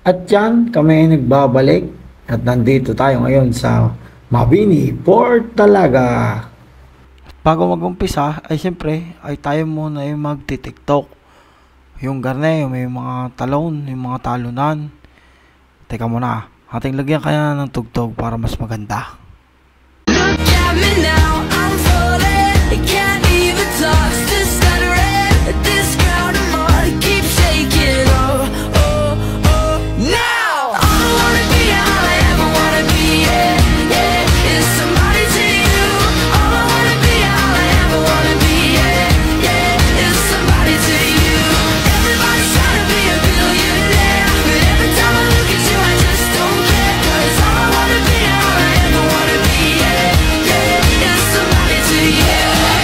At yan, kami ay nagbabalik at nandito tayo ngayon sa Mabini Port talaga. Bago mag-umpisa, ay siyempre, ay tayo muna ay magti-tiktok. Yung garne, yung may mga talon, yung mga talunan. Teka muna, ating lagyan kaya ng tugtog para mas maganda. Look at me now, I'm falling. I can't even talk, still stuttering. This ground I'm on keeps shaking. Oh, oh, oh. Now all I wanna be, all I ever wanna be, yeah, yeah, is somebody to you. All I wanna be, all I ever wanna be, yeah, yeah, is somebody to you. Everybody's trying to be a billionaire, but every time I look at you, I just don't care. 'Cause all I wanna be, all I ever wanna be, yeah, yeah, is somebody to you.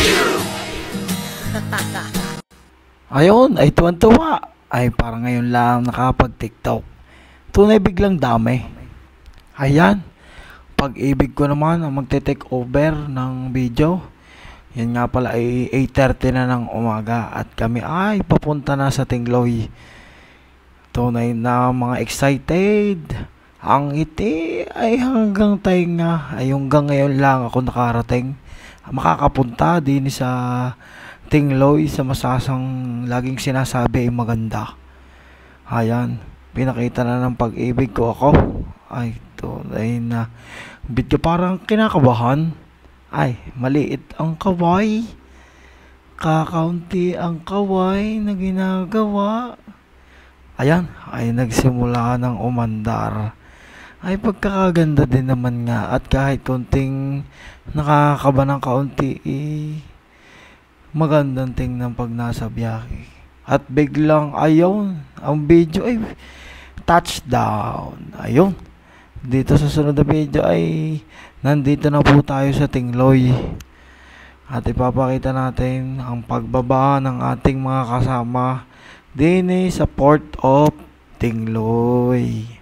Ayun, ay tuwan-tuwa. Ay parang ngayon lang nakapag-tiktok. Tunay biglang dami. Ayan, pag-ibig ko naman ang magte-take over ng video. Yan nga pala ay 8:30 na ng umaga at kami ay papunta na sa Tingloy. Tunay na mga excited. Ang ngiti ay hanggang tainga. Ay hanggang ngayon lang ako nakarating. Makakapunta din sa Tingloy sa masasang laging sinasabi ay maganda. Ayan, pinakita na ng pag-ibig ko ako. Ay, tunay na video parang kinakabahan. Ay, maliit ang kaway. Kakaunti ang kaway na ginagawa. Ayan, ay nagsimula ng umandar. Ay, pagkakaganda din naman nga. At kahit konting nakakaba ng kaunti, magandang tingnan pag nasa biyahe. At biglang, ayun, ang video ay touchdown. Ayun. Dito sa sunod na video ay nandito na po tayo sa Tingloy. At ipapakita natin ang pagbaba ng ating mga kasama din sa Port of Tingloy.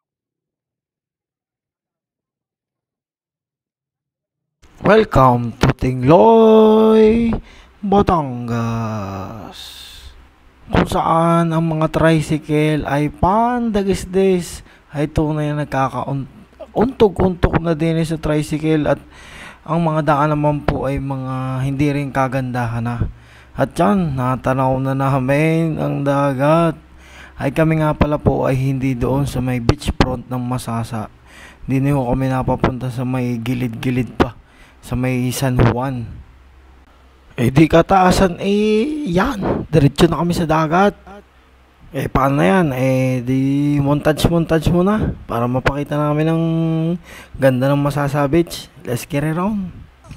Welcome to Tingloy, Batangas, kung saan ang mga tricycle ay pandagisdis ay tunay na nagkakauntog-untog na din sa tricycle at ang mga daan naman po ay mga hindi rin kagandahan na. At yan, natanaw na namin ang dagat. Ay kami nga pala po ay hindi doon sa may beachfront ng Masasa. Hindi na kami napapunta sa may gilid-gilid pa, sa may San Juan. Eh di kataasan yan, diretso na kami sa dagat. Paano yan? Di montage muna para mapakita namin ang ganda ng Masasa Beach. Let's get it on.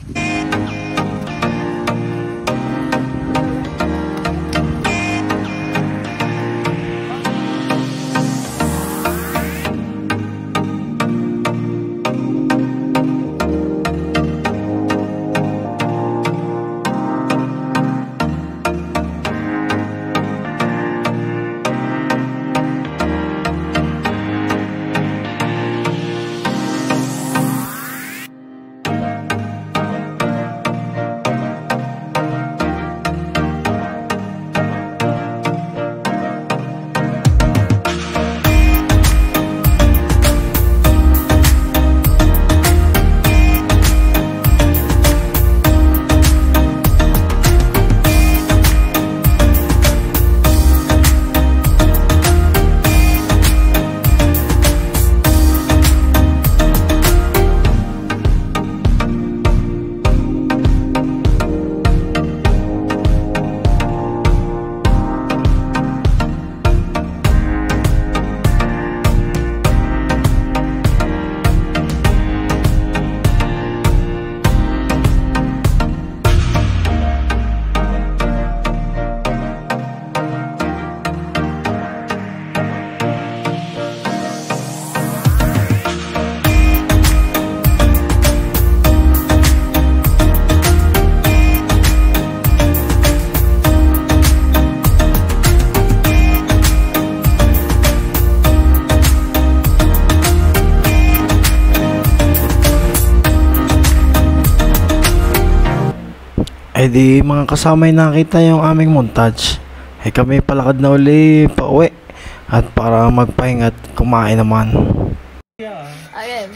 Eh di mga kasama ay nakita yung aming montage. Eh kami palakad na uli pa uwi. At para magpahinga at kumain naman. Again.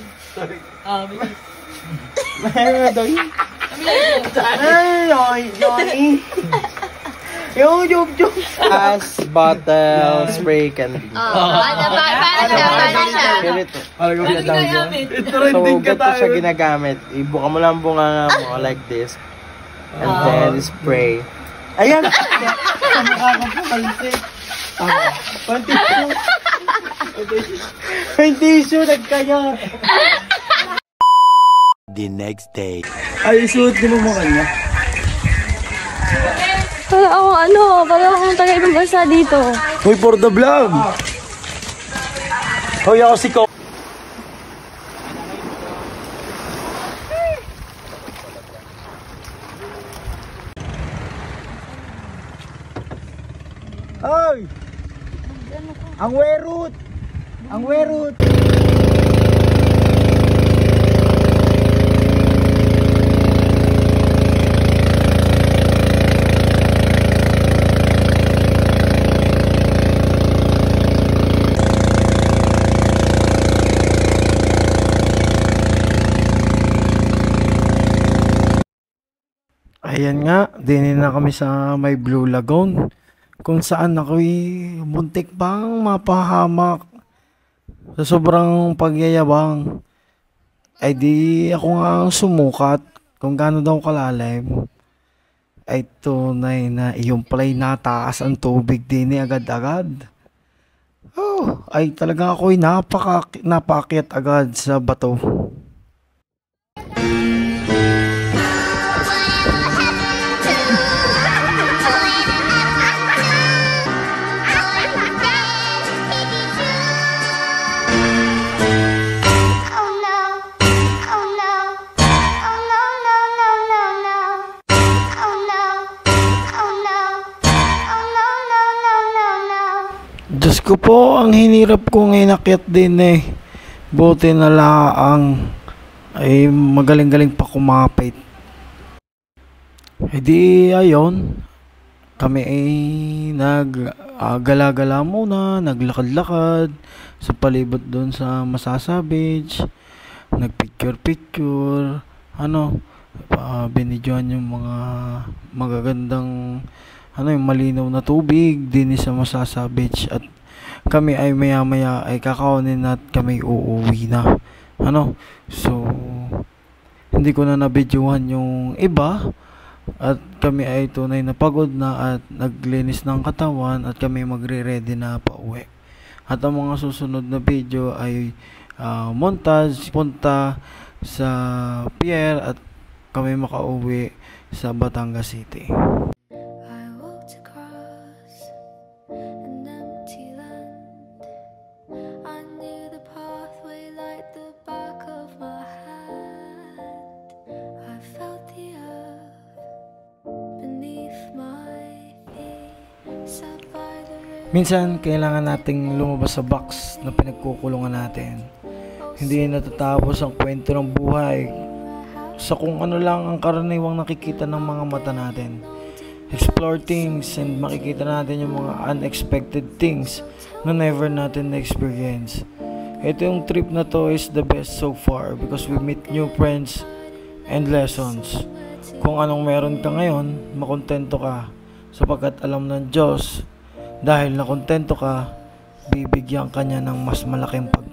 As bottle spray candy. Paano siya? Ganito. So, ganito siya ginagamit. Ibuka mo lang bunga mo like this. And then spray. Ayan! May tissue, nagkaya. The next day. Ay, isuot mo mo kanya. Parang akong taga-ibang bansa dito. Hoy, for the vlog! Hoy, ako si Ko. Hoy! Ang werut! Ang werut! Ayan nga, dinin na kami sa may Blue Lagoon. Kung saan ako'y muntik pang mapahamak. Sa sobrang pagyayabang, ay di ako nga ang sumukat kung gaano daw kalalim. Ay tunay na iyong pala'y nataas ang tubig din agad-agad. Oh, ay talaga ako'y napakit agad sa bato. Diyos ko po, ang hinirap kong inakyat din eh. Buti na laang ay magaling-galing pa kumapit. E di ayon, kami ay naggala-gala muna, naglakad-lakad sa palibot doon sa Masasa Beach, nagpicture-picture, binidyoan yung mga magagandang yung malinaw na tubig din sa Masasa Beach. At kami ay maya-maya ay kakaunin at kami uuwi na. So hindi ko na nabidyohan yung iba at kami ay tunay na pagod na at naglinis ng katawan at kami magre-ready na pauwi. At ang mga susunod na video ay montage punta sa pier at kami makauwi sa Batangas City. I walked across an empty land. I knew the pathway like the back of my hand. I felt the earth beneath my feet. Sat by the river. Minsan kailangan nating lumabas sa box na pinagkukulungan natin. Hindi natatapos ang kwento ng buhay sa kung ano lang ang karaniwang nakikita ng mga mata natin. Explore things and makikita natin yung mga unexpected things na never natin na-experience. Ito yung trip na to is the best so far because we meet new friends and lessons. Kung anong meron ka ngayon, makontento ka sapagkat alam ng Diyos dahil nakontento ka, bibigyan ka niya ng mas malaking pagkakas.